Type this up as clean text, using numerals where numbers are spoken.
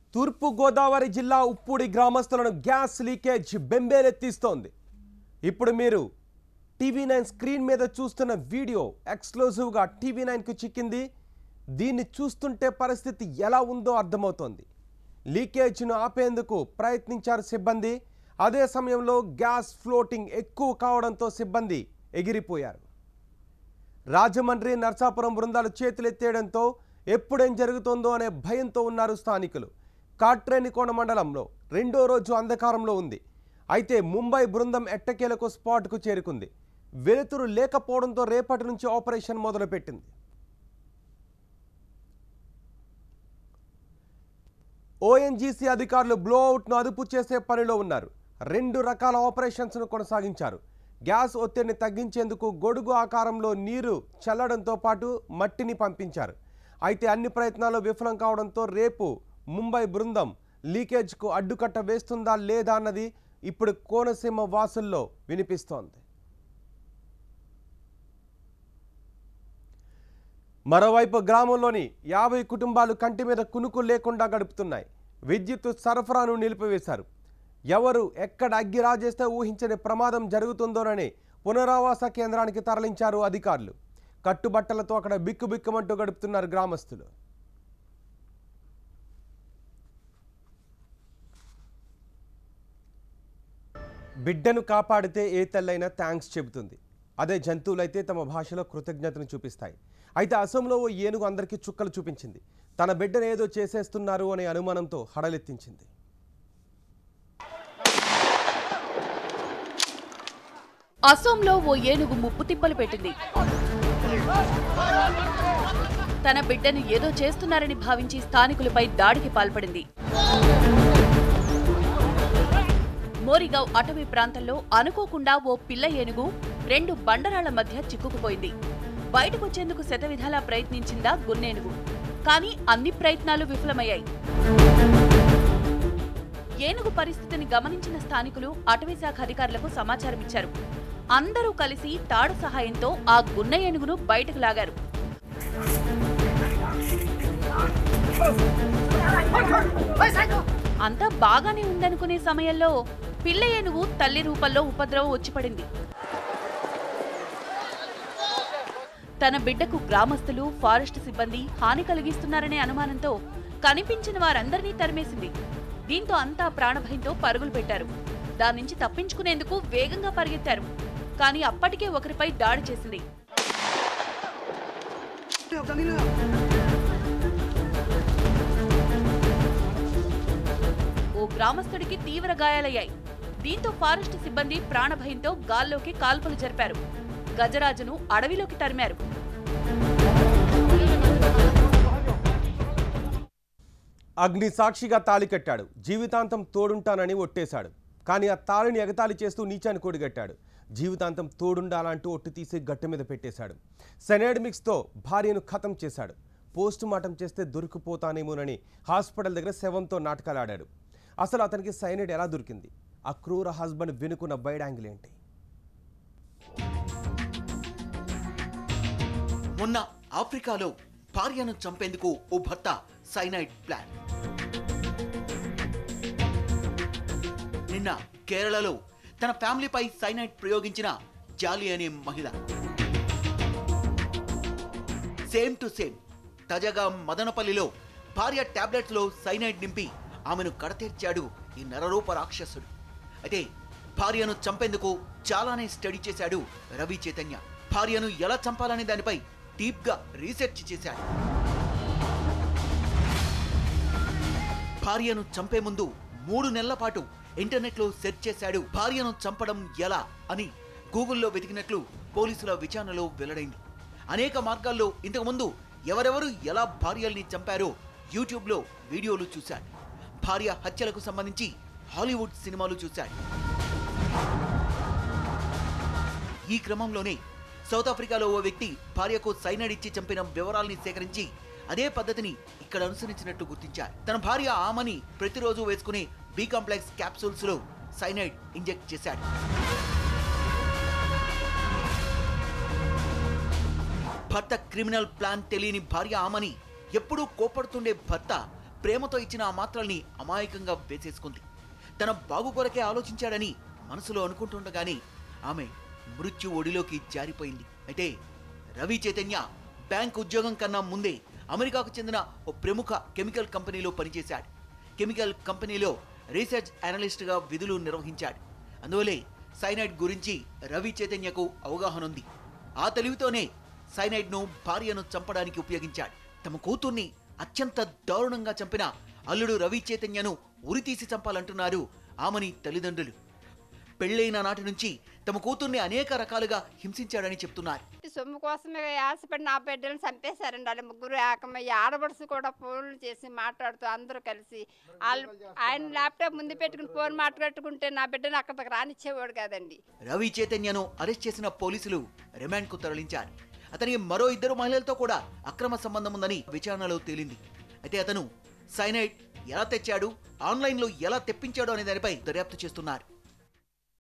తూర్పు గోదావరి జిల్లా ఉప్పూడి గ్రామస్తులను గ్యాస్ లీకేజ్ బెంబేలెత్తిస్తోంది. ఇప్పుడు మీరు టీవీ9 స్క్రీన్ మీద చూస్తున్న వీడియో ఎక్స్క్లూజివ్గా టీవీ9కు చిక్కింది. దీన్ని చూస్తుంటే పరిస్థితి ఎలా ఉందో అర్థమవుతోంది. లీకేజ్ను ఆపేందుకు ప్రయత్నించారు సిబ్బంది. అదే సమయంలో గ్యాస్ ఫ్లోటింగ్ ఎక్కువ కావడంతో సిబ్బంది ఎగిరిపోయారు. రాజమండ్రి నర్సాపురం బృందాలు చేతులెత్తేయడంతో ఎప్పుడేం జరుగుతుందో అనే భయంతో ఉన్నారు స్థానికులు. కాట్రేనికోన మండలంలో రెండో రోజు అంధకారంలో ఉంది. అయితే ముంబై బృందం ఎట్టకేలకు స్పాట్కు చేరుకుంది. వెలుతురు లేకపోవడంతో రేపటి నుంచి ఆపరేషన్ మొదలుపెట్టింది. ఓఎన్జీసీ అధికారులు బ్లోఅవుట్ను అదుపు చేసే పనిలో ఉన్నారు. 2 రకాల ఆపరేషన్స్ను కొనసాగించారు. గ్యాస్ ఒత్తిడిని తగ్గించేందుకు గొడుగు ఆకారంలో నీరు చల్లడంతో పాటు మట్టిని పంపించారు. అయితే అన్ని ప్రయత్నాలు విఫలం కావడంతో రేపు ముంబై బృందం లీకేజ్కు అడ్డుకట్ట వేస్తుందా లేదా అన్నది ఇప్పుడు కోనసీమ వాసుల్లో వినిపిస్తోంది. మరోవైపు గ్రామంలోని 50 కుటుంబాలు కంటి మీద కునుకు లేకుండా గడుపుతున్నాయి. విద్యుత్ సరఫరాను నిలిపివేశారు. ఎవరు ఎక్కడ అగ్గి రాజేస్తే ఊహించని ప్రమాదం జరుగుతుందోనని పునరావాస కేంద్రానికి తరలించారు అధికారులు. కట్టుబట్టలతో అక్కడ బిక్కుబిక్కుమంటూ గడుపుతున్నారు గ్రామస్తులు. బిడ్డను కాపాడితే ఏ తల్లైనా థ్యాంక్స్ చెబుతుంది. అదే జంతువులైతే తమ భాషలో కృతజ్ఞతను చూపిస్తాయి. అయితే అసోంలో ఓ ఏనుగు అందరికీ చుక్కలు చూపించింది. తన బిడ్డను ఏదో చేసేస్తున్నారు అనే అనుమానంతో హడలెత్తించింది. అసోంలో ఓ ఏనుగు ముప్పు తిప్పలు పెట్టింది. తన బిడ్డను ఏదో చేస్తున్నారని భావించి స్థానికులపై దాడికి పాల్పడింది. మోరిగావ్ అటవీ ప్రాంతంలో అనుకోకుండా ఓ పిల్ల ఏనుగు 2 బండరాళ్ల మధ్య చిక్కుకుపోయింది. బయటకొచ్చేందుకు శతవిధాలా ప్రయత్నించిందా గున్నేనుగు. కానీ అన్ని ప్రయత్నాలు విఫలమయ్యాయి. ఏనుగు పరిస్థితిని గమనించిన స్థానికులు అటవీశాఖ అధికారులకు సమాచారం ఇచ్చారు. అందరూ కలిసి తాడు సహాయంతో ఆ గున్న ఏనుగును బయటకు లాగారు. అంతా బాగానే ఉందనుకునే సమయంలో పిల్ల ఏనుగు తల్లి రూపంలో ఉపద్రవం వచ్చిపడింది. తన బిడ్డకు గ్రామస్తులు, ఫారెస్ట్ సిబ్బంది హాని కలిగిస్తున్నారనే అనుమానంతో కనిపించిన వారందరినీ తరిమేసింది. దీంతో అంతా ప్రాణభయంతో పరుగులు పెట్టారు. దాని నుంచి తప్పించుకునేందుకు వేగంగా పరిగెత్తారు. కానీ అప్పటికే ఒకరిపై దాడి చేసింది. ఓ గ్రామస్తుడికి తీవ్ర గాయాలయ్యాయి. దీంతో ఫారెస్ట్ సిబ్బంది ప్రాణభయంతో గాల్లోకి కాల్పులు జరిపారు. గజరాజును అడవిలోకి తరిమారు. అగ్ని సాక్షిగా తాళి కట్టాడు. జీవితాంతం తోడుంటానని ఒట్టేశాడు. కానీ ఆ తాళిని ఎగతాళి చేస్తూ నీచాన్ని కూడిగట్టాడు. జీవితాంతం తోడుండాలంటూ ఒట్టు తీసి గట్టు మీద పెట్టేశాడు. సెనైడ్ మిక్స్తో భార్యను ఖతం చేశాడు. పోస్ట్ మార్టం చేస్తే దొరికిపోతానేమోనని హాస్పిటల్ దగ్గర శవంతో నాటకాలాడాడు. అసలు అతనికి సైనైడ్ ఎలా దొరికింది? ఆ క్రూర హస్బెండ్ వెనుకున్న వైడ్ యాంగిల్ ఏంటి? మొన్న ఆఫ్రికాలో భార్యను చంపేందుకు ఓ భర్త సైనైడ్ ప్లాన్. నిన్న కేరళలో తన ఫ్యామిలీపై సైనైడ్ ప్రయోగించిన జాలి అనే మహిళ. సేమ్ టు సేమ్ తాజాగా మదనపల్లిలో భార్య టాబ్లెట్స్ లో సైనైడ్ నింపి ఆమెను కడతీర్చాడు ఈ నరరూప రాక్షసుడు. అయితే భార్యను చంపేందుకు చాలానే స్టడీ చేశాడు రవి చైతన్య. భార్యను ఎలా చంపాలనే దానిపై డీప్ గా రీసెర్చ్ చేశాడు. భార్యను చంపే ముందు 3 నెలల పాటు ఇంటర్నెట్ లో సెర్చ్ చేశాడు. భార్యను చంపడం ఎలా అని గూగుల్లో వెతికినట్లు పోలీసుల విచారణలో వెల్లడైంది. అనేక మార్గాల్లో ఇంతకుముందు ఎవరెవరు ఎలా భార్యల్ని చంపారో యూట్యూబ్ లో వీడియోలు చూశాడు. భార్య హత్యలకు సంబంధించి హాలీవుడ్ సినిమాలు చూశాడు. ఈ క్రమంలోనే సౌత్ ఆఫ్రికాలో ఓ వ్యక్తి భార్యకు సైనైడ్ ఇచ్చి చంపిన వివరాల్ని సేకరించి అదే పద్ధతిని ఇక్కడ అనుసరించినట్టు గుర్తించారు. తన భార్య ఆమని ప్రతిరోజు వేసుకునే బి కాంప్లెక్స్ క్యాప్సూల్స్ లో సైనైడ్ ఇంజెక్ట్ చేశాడు. భర్త క్రిమినల్ ప్లాన్ తెలియని భార్య ఆమని ఎప్పుడూ కోపడుతుండే భర్త ప్రేమతో ఇచ్చిన ఆ మాత్రల్ని అమాయకంగా వేసేసుకుంది. తన బాగు కొరకే ఆలోచించాడని మనసులో అనుకుంటుండగానే ఆమె మృత్యు ఒడిలోకి జారిపోయింది. అయితే రవి చైతన్య బ్యాంక్ ఉద్యోగం కన్నా ముందే అమెరికాకు చెందిన ఓ ప్రముఖ కెమికల్ కంపెనీలో పనిచేశాడు. కెమికల్ కంపెనీలో రీసెర్చ్ అనలిస్ట్గా విధులు నిర్వహించాడు. అందువల్లే సైనైడ్ గురించి రవి చైతన్యకు అవగాహన ఉంది. ఆ తెలివితోనే సైనైడ్ను భార్యను చంపడానికి ఉపయోగించాడు. తమ కూతుర్ని అత్యంత దారుణంగా చంపిన అల్లుడు రవి చైతన్యను ఉరితీసి చంపాలంటున్నారు ఆమని తల్లిదండ్రులు. పెళ్లైన నాటి నుంచి తమ కూతుర్ని అనేక రకాలుగా హింసించాడని చెప్తున్నారు. సొమ్ము కోసమే ఆశపడి నా బిడ్డలను చంపేశారండి. వాళ్ళ ముగ్గురు ఏకమయ్యి ఆడబడుసు కూడా ఫోన్లు చేసి మాట్లాడుతూ అందరూ కలిసి ఆయన ల్యాప్టాప్ ముందు పెట్టుకుని ఫోన్ మాట్లాడుకుంటే నా బిడ్డను అక్కడికి రానిచ్చేవాడు కాదండి. రవి చైతన్యను అరెస్ట్ చేసిన పోలీసులు రిమాండ్కు తరలించారు. అతనికి మరో 2 మహిళలతో కూడా అక్రమ సంబంధం ఉందని విచారణలో తేలింది. అయితే అతను సైనైడ్ ఎలా తెచ్చాడు, ఆన్లైన్లో ఎలా తెప్పించాడు అనే దానిపై దర్యాప్తు చేస్తున్నారు.